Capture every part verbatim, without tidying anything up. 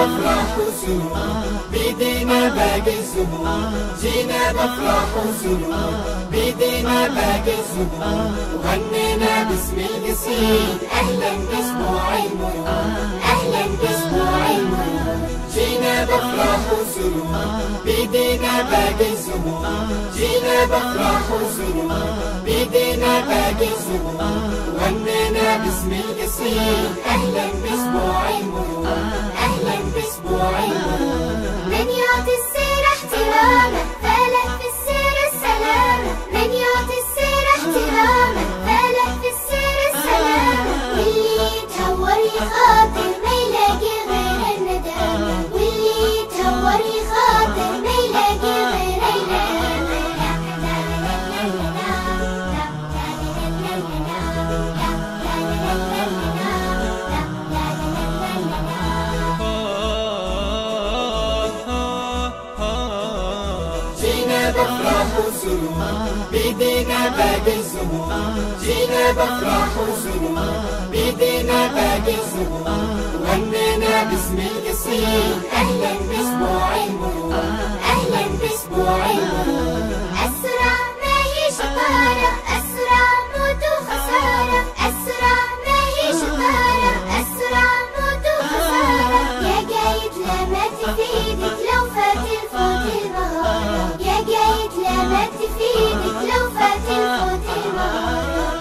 بفرح وسرور بيدينا باقي الزهور، جينا بفرح وسرور بيدينا باقي الزهور، وغنينا باسم القصيد أهلا بأسبوع المرور، أهلا بأسبوع المرور. جينا بفرح وسرور بيدينا باقي الزهور، جينا بفرح وسرور بيدينا باقي الزهور، وغنينا باسم القصيد أهلا بأسبوع المرور، أهلا بأسبوع المرور. من يعطي السير احترامه فله في السير السلامة، من يعطي السير احترامه فله في السير السلامة، واللي يتهور يخاطر ما يلاقي غير الندامة، واللي يتهور يخاطر ما يلاقي غير الندامة. جينا بفرح وسرور بيدينا باقي الزهور، جينا بفرح وسرور بيدينا باقي الزهور، وغنينا باسم القصيد أهلا بأسبوع المرور، أهلا بأسبوع المرور. أسرع ما هي شطارة، أسرع موت وخسارة، أسرع ما هي شطارة، أسرع موت وخسارة. يا قايد لا ما تفيدك لو فات الفوت المهارة، يا قايد لا ما تفيدك لو فات الفوت المهارة.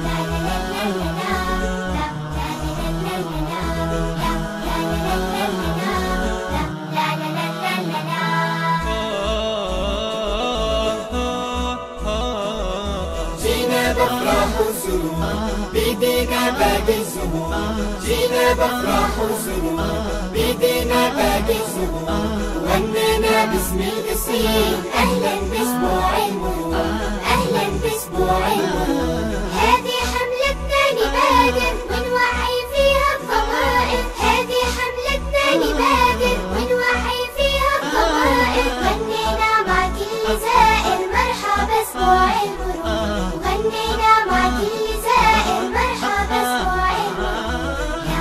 جينا بفرح وسرور بيدينا باقي الزهور، جينا بفرح وسرور بيدينا باقي الزهور، وغنينا باسم القصيد أهلا بأسبوع المرور، أهلا بأسبوع المرور. هذه حملتنا نبادر ونوعي فيها الضمائر، هذه حملتنا نبادر ونوعي فيها الضمائر، غنينا مع كل زائر مرحبا أسبوع المرور، وغنينا مع كل زائر مرحبا أسبوع المرور.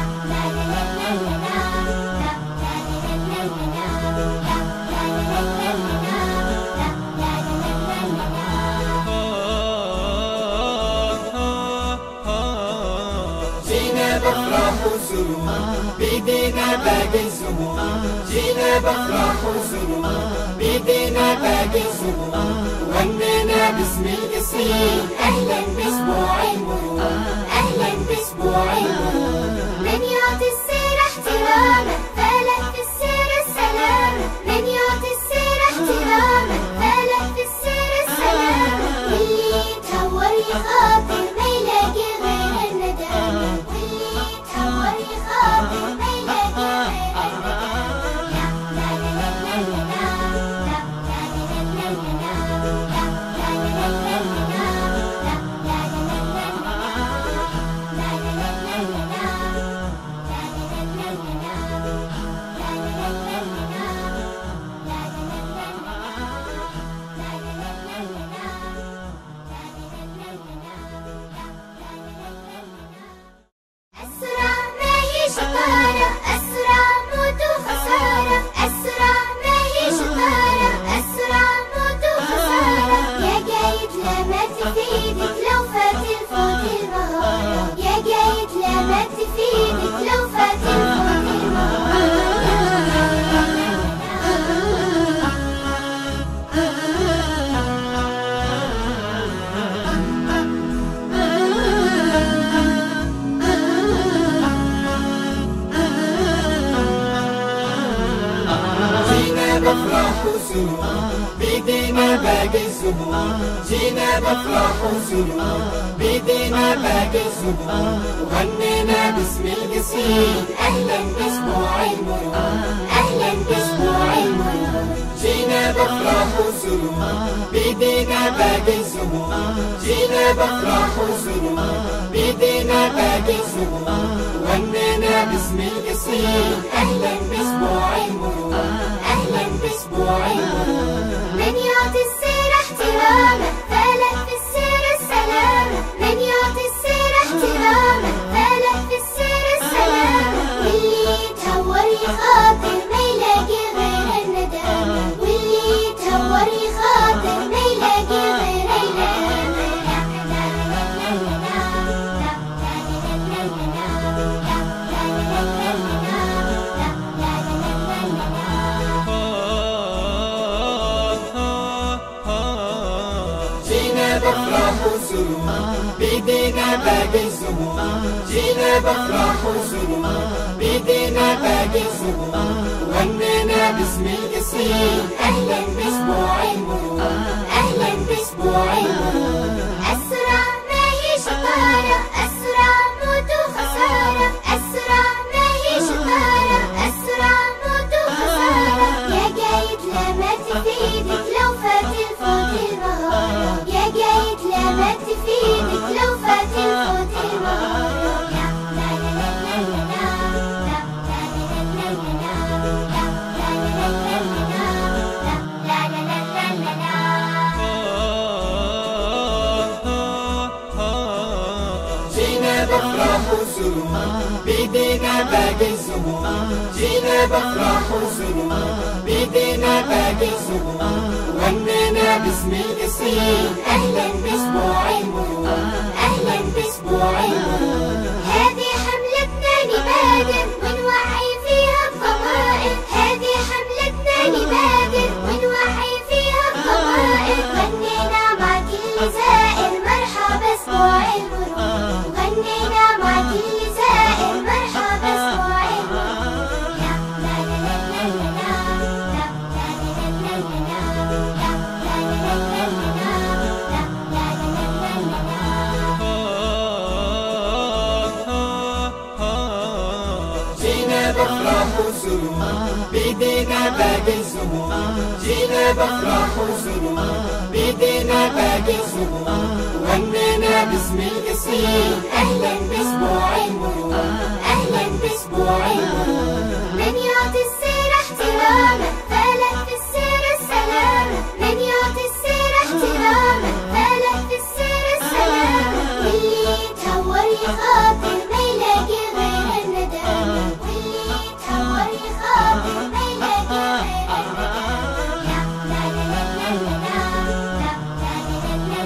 جينا بفرح وسرور بيدينا باقي الزهور، جينا بفرح وسرور بيدينا باقي الزهور، وغنينا باسم القصيد أهلا بأسبوع المرور، أهلا بأسبوع المرور. من يعطي السير احترامه فله في السير السلامة، من يعطي السير احترامه فله في السير السلامة، واللي يتهور يخاطر ما يلاقي غير الندامة، واللي يتهور يخاطر ما يلاقي غير أسرع ما هي شطارة، أسرع موت وخسارة، أسرع ما هي شطارة، أسرع موت وخسارة. يا قايد لا ما تفيدك لو فات الفوت المهارة، يا قايد لا ما تفيدك لو فات الفوت المهارة. جينا بفرح وسرور بيدينا باقي الزهور، جينا بفرح وسرور بيدينا باقي الزهور، وغنينا باسم القصيد أهلا بأسبوع المرور، أهلا بأسبوع المرور. جينا بفرح وسرور بيدينا باقي الزهور، جينا بفرح وسرور بيدينا باقي الزهور، وغنينا باسم القصيد أهلا بأسبوع المرور، أهلا بأسبوع المرور. من يعطي السير احترامه فله في السير السلامة، من يعطي السير احترامه فله في السير السلامة، واللي يتهور يخاطر بيدينا باقي الزهور، جينا بأفراح وسرور، بيدينا باقي الزهور، وغنينا باسم القصير. أهلا بأسبوع المرور، أهلا بأسبوع المرور. السرعة ما هي شطارة، السرعة موت وخسارة، السرعة ما هي شطارة، السرعة موت وخسارة. يا قايد لا ما تفيدك لو فات الفوت المهارة، يا قايد لا ما تفيدك لو فات الفوت المهارة. لا لا لا لا لا لا لا لا لا لا لا لا لا. جينا بأفراح وسرور، بيدينا باقي الزهور، جينا بأفراح وسرور، بيدينا باقي الزهور، وغنينا باسم القصير. أهلا بأسبوع المرور، أهلا بأسبوع المرور. هذه حملتنا نبادر ونوعي فيها الضمائر، هذه حملتنا نبادر ونوعي فيها الضمائر. غنينا مع كل زائر مرحبا اسبوع المرور، غنينا مع كل زائر مرحبا اسبوع المرور. لا لا لا لا لا لا لا لا لا جينا بأفراح وسرور، بيدينا باقي الزهور، جينا بأفراح وسرور، بيدينا باقي الزهور، وغنينا باسم القصير. أهلا بأسبوع المرور، أهلا بأسبوع المرور. من يعطي السير احترامه فله في السير السلامة، من يعطي السير احترامه فله في السير السلامة. واللي يتهور يخاطر ما يلاقي غير الندامة، واللي يتهور يخاطر ما يلاقي غير الندامة. لا لا لا لا لا لا لا لا لا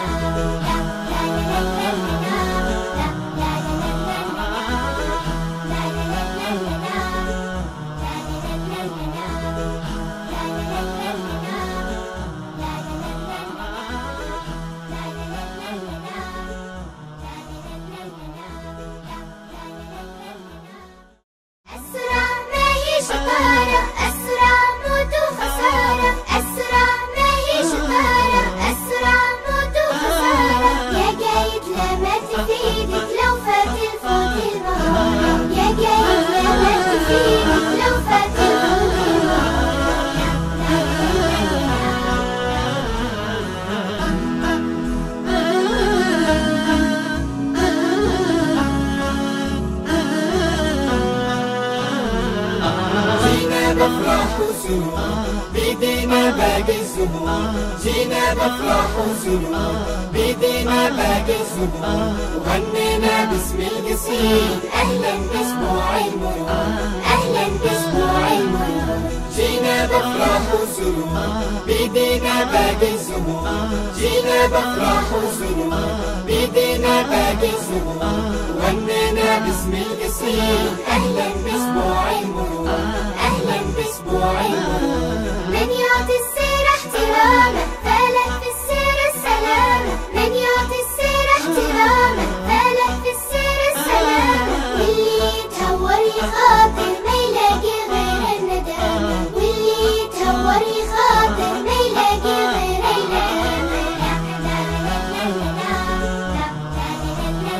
السرعة ما هي شطارة، السرعة موت وخسارة، السرعة ما هي شطارة، السرعة موت وخسارة. يا قايد لا ما تفيدك لو فات الفوت المهارة، يا قايد لا ما تفيدك لو فات الفوت المهارة. جينا بأفراح وسرور، بيدينا باقي الزهور، جينا بأفراح وسرور، بيدينا باقي الزهور، وغنينا باسم القصير. أهلا بأسبوع المرور، أهلا بأسبوع المرور. جينا بأفراح وسرور، بيدينا باقي الزهور، جينا بأفراح وسرور، بيدينا باقي الزهور، وغنينا باسم القصير. أهلا بأسبوع المرور، أهلا بأسبوع المرور. من يعطي السير احترامه فله في السير السلامة، من يعطي السير احترامه فله في السير السلامة. واللي يتهور يخاطر ما يلاقي غير الندامة، واللي يتهور يخاطر ما يلاقي غير الندامة. لا لا لا لا لا لا لا لا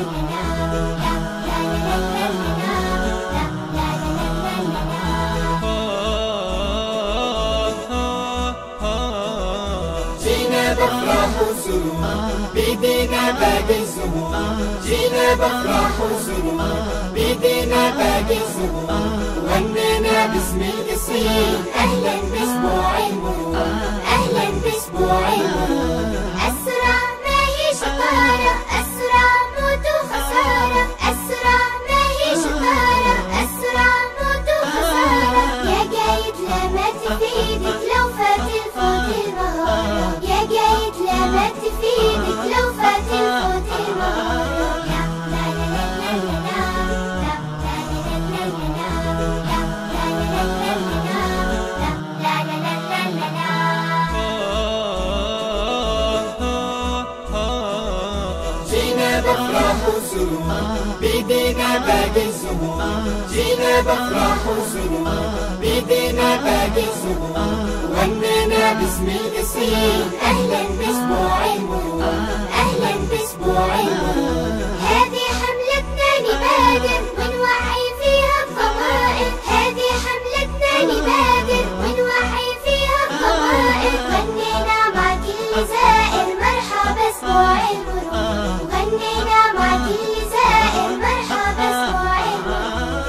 جينا بأفراح وسرور، بيدينا باقي الزهور، جينا بأفراح وسرور، بيدينا باقي الزهور، وغنينا باسم القصير. أهلا بأسبوع المرور، أهلا بأسبوع المرور. السرعة ما هي شطارة، السرعة موت وخسارة، السرعة ما هي شطارة، السرعة موت وخسارة. يا قايد لا ما تفيدك لو فات الفوت المهارة، يا قايد لا ما تفيدك لو فات الفوت المهارة. لا لا لا لا لا لا لا لا لا لا لا لا لا لا لا لا لا. بيدينا باقي الزهور جينا بأفراح وسرور بيدينا باقي الزهور غنينا باسم القصيد أهلا بأسبوع المرور أهلا بأسبوع المرور هذه حملتنا نبادر ونوعي فيها الضمائر هذه حملتنا نبادر ونوعي فيها الضمائر غنينا مع كل زائر مرحبا أسبوع المرور غنينا مع كل زائر مرحبا أسبوع المرور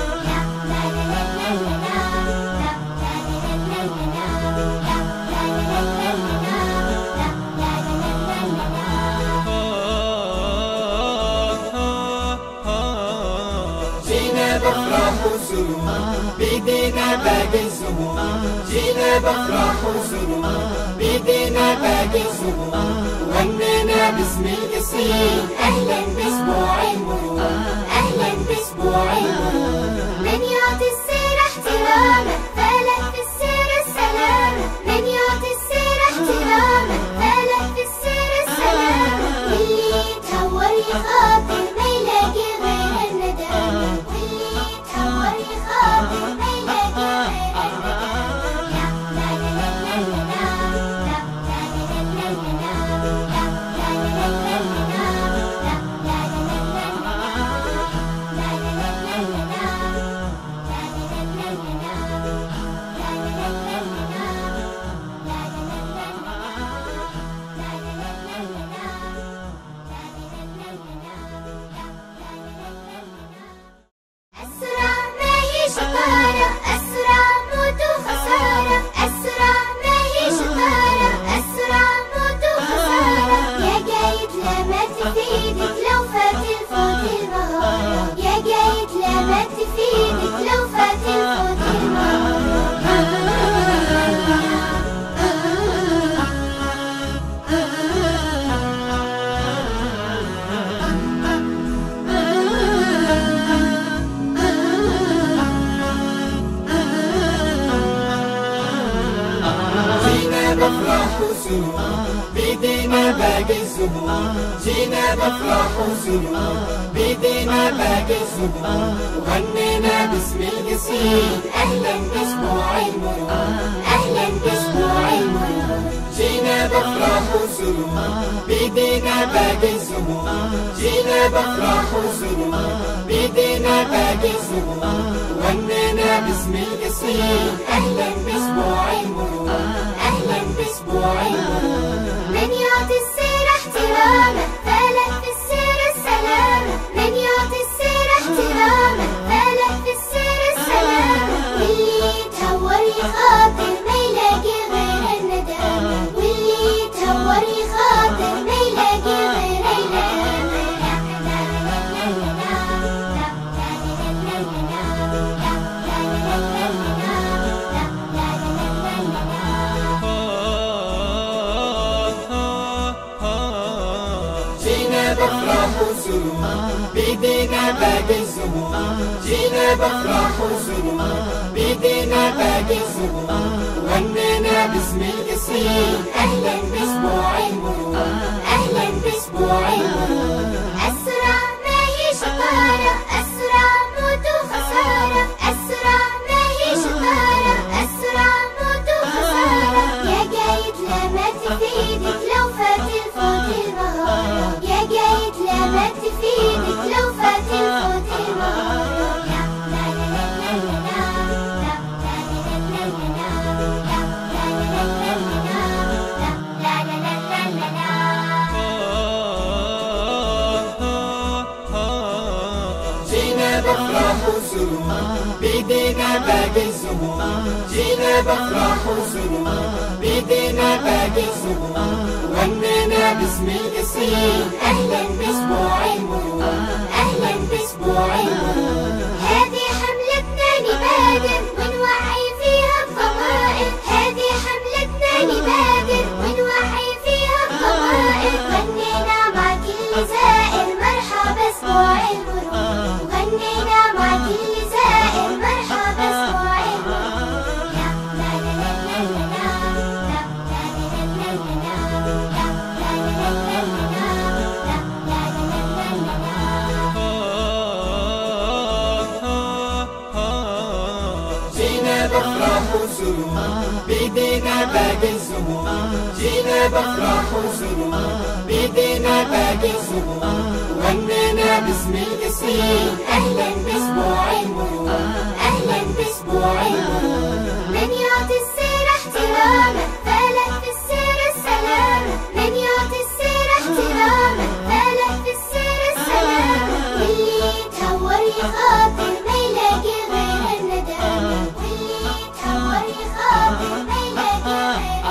جينا بأفراح وسرور بيدينا باقي الزهور جينا بأفراح وسرور بيدينا باقي الزهور غنينا باسم القصيد أهلا بأسبوع المرور أهلا بأسبوع المرور من يعطي السير احترامه فله في السير السلامة من يعطي السير احترامه فله في السير السلامة واللي يتهور يخاطر ما يلاقي غير الندامة واللي يتهور يخاطر ما يلاقي غير أسرع ما هي شطارة أسرع موت وخسارة أسرع ما هي شطارة أسرع موت وخسارة يا قايد لا ما تفيدك لو فات الفوت المهارة يا قايد لا ما تفيدك لو فات الفوت المهارة جينا بأفراح وسرور بيدينا باقي الزهور جينا بأفراح وسرور بيدينا باقي الزهور وغنينا باسم القصيد أهلا بأسبوع المرور أهلا بأسبوع المرور جينا بأفراح وسرور بيدينا باقي الزهور جينا بأفراح وسرور بيدينا باقي الزهور وغنينا باسم القصيد أهلا بأسبوع المرور أهلا بأسبوع المرور من يعطي السير احترامه فله في السير السلامة من يعطي السير احترامه فله في السير السلامة واللي يتهور يخاطر ما يلاقي غير الندامة واللي يتهور يخاطر ما يلاقي غير الندامة جينا بأفراح وسرور بيدينا باقي الزهور جينا بأفراح وسرور بيدينا باقي الزهور وغنينا باسم القصيد أهلا بأسبوع المرور أهلا بأسبوع المرور أسرع ما هي شطارة أسرع موت وخسارة أسرع ما هي شطارة أسرع موت وخسارة يا قايد لا ما تفيدك لو فات الفوت المهارة يا قايد لا ما تفيدك لو فات الفوت المهارة جينا بأفراح وسرور بيدينا باقي الزهور جينا بأفراح وسرور بيدينا باقي الزهور وغنينا باسم القصيد أهلا بأسبوع المرور أهلا بأسبوع المرور هذه حملتنا نبادر ونوعي فيها الضمائر هذه حملتنا نبادر ونوعي فيها الضمائر غنينا مع كل زائر مرحبا أسبوع المرور غنينا مع كل زائر مرحبا أسبوع المرور بافراح وسرور بيدينا باقي الزهور جينا بافراح وسرور بيدينا باقي الزهور وغنينا باسم القصيد أهلا بأسبوع المرور أهلا بأسبوع المرور من يعطي السير احترامه فله في السير السلامة من يعطي السير احترامه فله في السير السلامة واللي يتهور يخاطر ما يلاقي غير الندامة واللي يتهور يخاطر ما يلاقي غير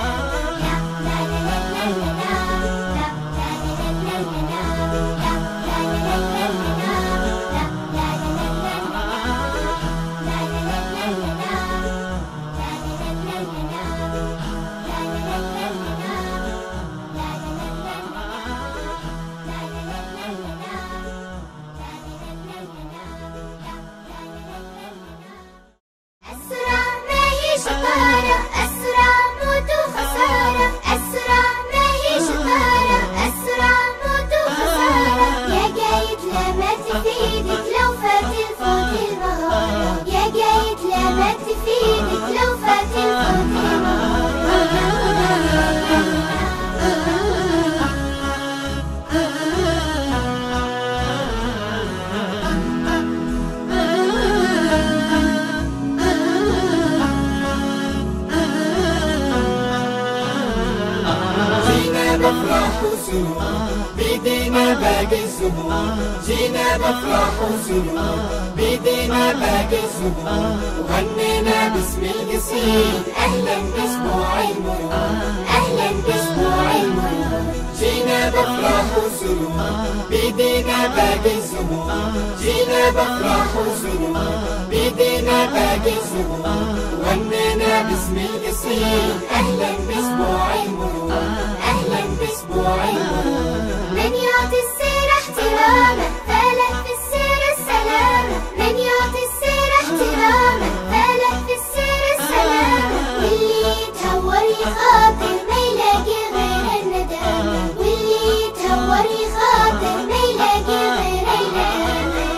بافراح وسرور بيدينا باقي الزهور جينا بافراح وسرور بيدينا باقي الزهور وغنينا باسم القصيد أهلا بأسبوع المرور أهلا بأسبوع المرور جينا بافراح وسرور بيدينا باقي الزهور جينا بافراح وسرور بيدينا باقي الزهور وغنينا باسم القصيد أهلا بأسبوع المرور أهلا بأسبوع المرور من يعطي السير احترامه فله في السير السلامة من يعطي السير احترامه فله في السير السلامة واللي يتهور يخاطر ما يلاقي غير الندامة واللي يتهور يخاطر ما يلاقي غير الندامة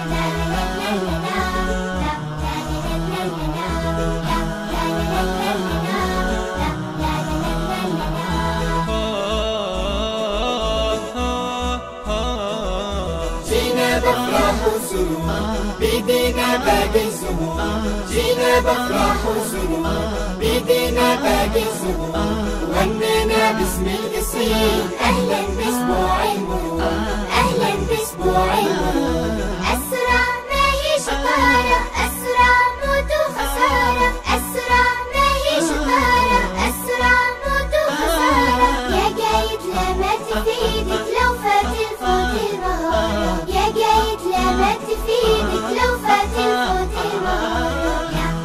بافراح وسرور بيدينا باقي الزهور جينا بافراح وسرور بيدينا باقي الزهور وغنينا باسم القصيد أهلا بأسبوع المرور أهلا بأسبوع المرور أسرع ما هي شطارة أسرع موت وخسارة أسرع ما هي شطارة أسرع موت وخسارة يا قايد لا ما تفيدك لو فات الفوت المهارة يا قايد لا ما تفيدك لو فات الفوت المهارة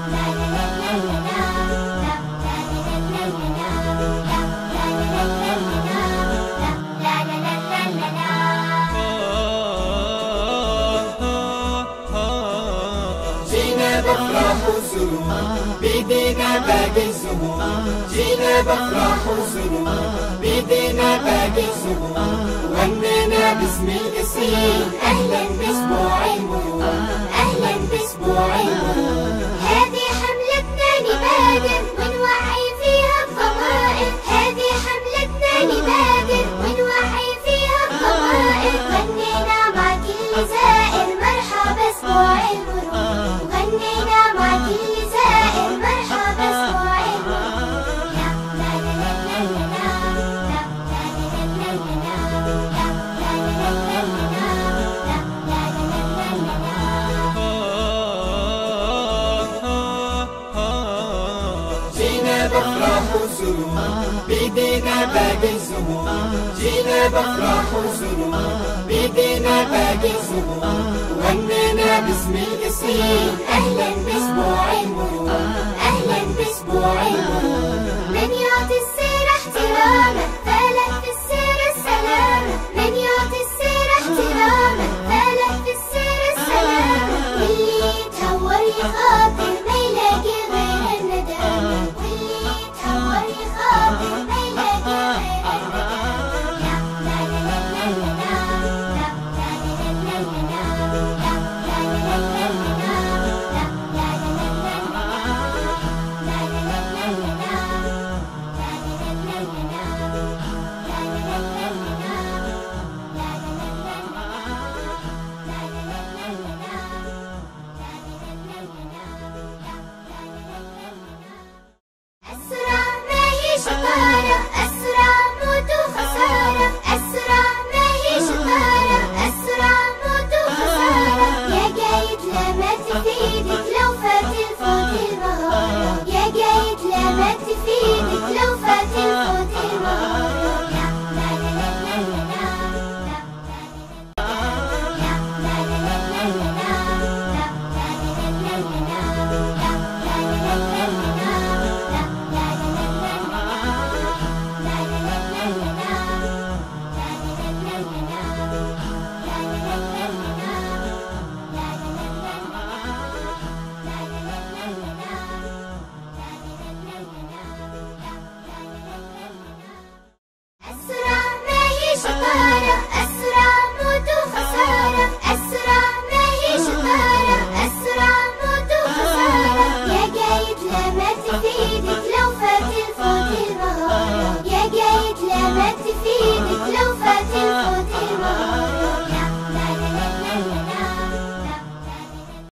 بافراح وسرور بيدينا باقي الزهور جينا بافراح وسرور بيدينا باقي الزهور وغنينا باسم القصيد أهلا بأسبوع المرور أهلا بأسبوع المرور هذه حملتنا نبادر ونوعي فيها الضمائر هذه حملتنا نبادر ونوعي فيها الضمائر غنينا مع كل زائر مرحبا أسبوع المرور غنينا مع كل زائر مرحبا أسبوع المرور جينا بافراح وسرور بيدينا باقي الزهور جينا بافراح وسرور بيدينا باقي الزهور وغنينا باسم القصيد أهلا بأسبوع المرور أهلا بأسبوع المرور من يعطي السير احترامه فله في السير السلامة من يعطي السير احترامه فله في السير السلامة واللي يتهور يخاطر ما يلاقي غير الندامة واللي يتهور يخاطر ما يلاقي غير الندامة الفوز